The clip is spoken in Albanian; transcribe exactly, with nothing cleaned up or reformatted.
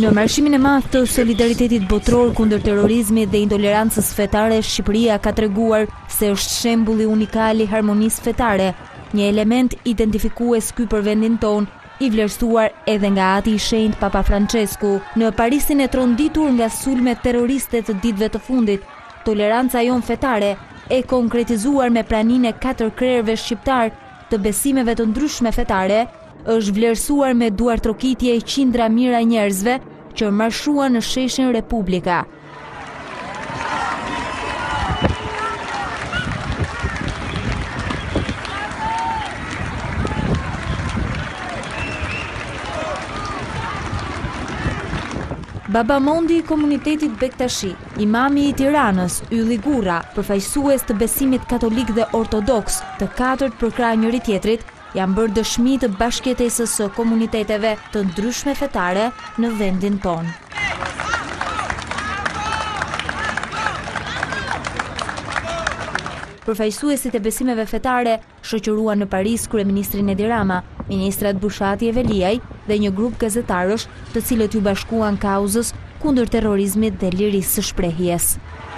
Në marshimin e madh të solidaritetit botëror kundër terrorizmit dhe intolerancës fetare, Shqipëria ka treguar se është shembulli unikal i harmonisë fetare, një element identifikues ky për vendin tonë, i vlerësuar edhe nga ati i Shenjtë Papa Francesku. Në Parisin e tronditur nga sulmet terroriste të ditëve të fundit, toleranca jon fetare e konkretizuar me praninë e katër krerëve shqiptar të besimeve të ndryshme fetare, është vlerësuar me duartrokitje e qindra mijëra njerëzve që marshuan në sheshin Republika. Baba Mondi i komunitetit Bektashi, imami i Tiranës Ylli Gurra, përfaqësues të besimit katolik dhe ortodoks të katërt për krah njëri-tjetrit, janë bërë dëshmi të bashkëjetesës së komuniteteve të ndryshme fetare në vendin tonë. Përfaqësuesit e besimeve fetare shoqëruan në Paris kryeministrin Edi Rama, ministrat Bushati e Veliaj dhe një grup gazetarësh, të cilët ju bashkuan kauzës kundër terrorizmit dhe lirisë së shprehjes.